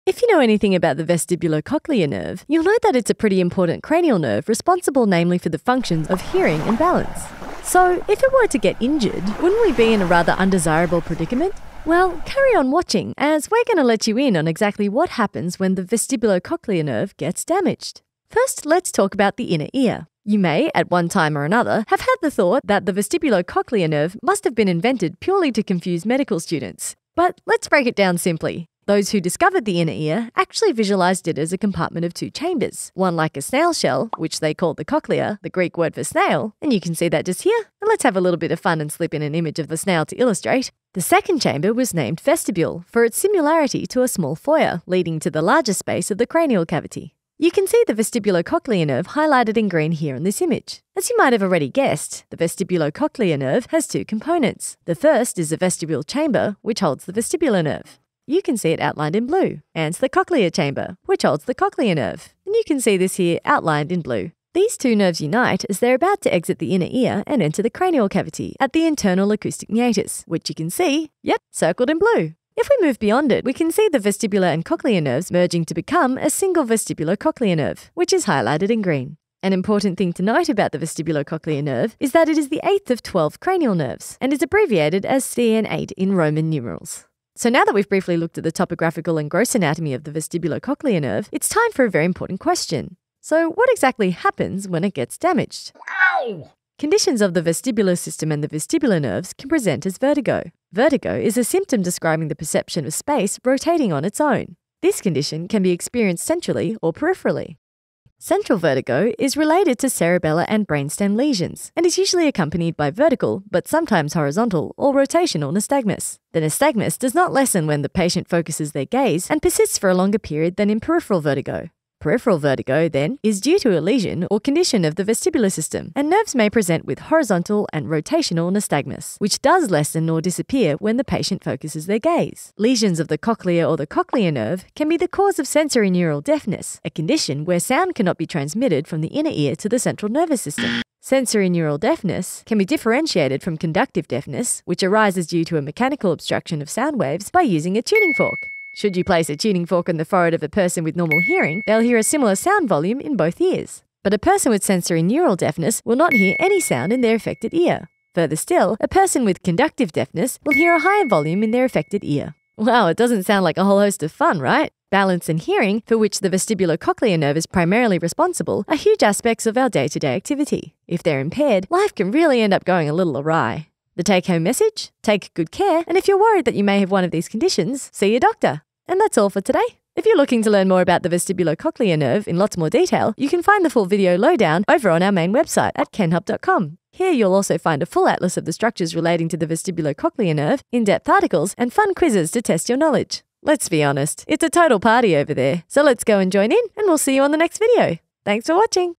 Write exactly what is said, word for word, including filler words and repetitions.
If you know anything about the vestibulocochlear nerve, you'll know that it's a pretty important cranial nerve responsible namely for the functions of hearing and balance. So, if it were to get injured, wouldn't we be in a rather undesirable predicament? Well, carry on watching, as we're going to let you in on exactly what happens when the vestibulocochlear nerve gets damaged. First, let's talk about the inner ear. You may, at one time or another, have had the thought that the vestibulocochlear nerve must have been invented purely to confuse medical students. But let's break it down simply. Those who discovered the inner ear actually visualized it as a compartment of two chambers, one like a snail shell, which they called the cochlear, the Greek word for snail, and you can see that just here. And let's have a little bit of fun and slip in an image of the snail to illustrate. The second chamber was named vestibule for its similarity to a small foyer leading to the larger space of the cranial cavity. You can see the vestibulocochlear nerve highlighted in green here in this image. As you might have already guessed, the vestibulocochlear nerve has two components. The first is the vestibule chamber, which holds the vestibular nerve. You can see it outlined in blue, and the cochlear chamber, which holds the cochlear nerve. And you can see this here outlined in blue. These two nerves unite as they're about to exit the inner ear and enter the cranial cavity at the internal acoustic meatus, which you can see, yep, circled in blue. If we move beyond it, we can see the vestibular and cochlear nerves merging to become a single vestibulocochlear nerve, which is highlighted in green. An important thing to note about the vestibulocochlear nerve is that it is the eighth of twelve cranial nerves and is abbreviated as C N eight in Roman numerals. So now that we've briefly looked at the topographical and gross anatomy of the vestibulocochlear nerve, it's time for a very important question. So what exactly happens when it gets damaged? Ow! Conditions of the vestibular system and the vestibular nerves can present as vertigo. Vertigo is a symptom describing the perception of space rotating on its own. This condition can be experienced centrally or peripherally. Central vertigo is related to cerebellar and brainstem lesions and is usually accompanied by vertical, but sometimes horizontal or rotational nystagmus. The nystagmus does not lessen when the patient focuses their gaze and persists for a longer period than in peripheral vertigo. Peripheral vertigo, then, is due to a lesion or condition of the vestibular system, and nerves may present with horizontal and rotational nystagmus, which does lessen or disappear when the patient focuses their gaze. Lesions of the cochlear or the cochlear nerve can be the cause of sensory neural deafness, a condition where sound cannot be transmitted from the inner ear to the central nervous system. Sensory neural deafness can be differentiated from conductive deafness, which arises due to a mechanical obstruction of sound waves by using a tuning fork. Should you place a tuning fork on the forehead of a person with normal hearing, they'll hear a similar sound volume in both ears. But a person with sensory neural deafness will not hear any sound in their affected ear. Further still, a person with conductive deafness will hear a higher volume in their affected ear. Wow, it doesn't sound like a whole host of fun, right? Balance and hearing, for which the vestibulocochlear nerve is primarily responsible, are huge aspects of our day-to-day activity. If they're impaired, life can really end up going a little awry. The take-home message? Take good care, and if you're worried that you may have one of these conditions, see your doctor. And that's all for today. If you're looking to learn more about the vestibulocochlear nerve in lots more detail, you can find the full video lowdown over on our main website at kenhub dot com. Here you'll also find a full atlas of the structures relating to the vestibulocochlear nerve, in-depth articles, and fun quizzes to test your knowledge. Let's be honest, it's a total party over there, so let's go and join in, and we'll see you on the next video. Thanks for watching.